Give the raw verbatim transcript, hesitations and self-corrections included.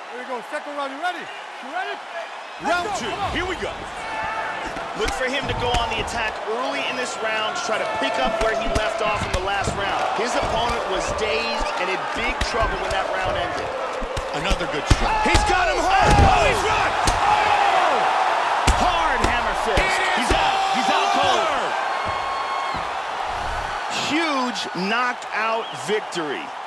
Here we go, second round, you ready? You ready? Round two, here we go. Look for him to go on the attack early in this round to try to pick up where he left off in the last round. His opponent was dazed and in big trouble when that round ended. Another good strike. He's got him hard. Oh, he's right. Oh! Hard hammer fist. He's out. He's out cold. Huge knockout victory.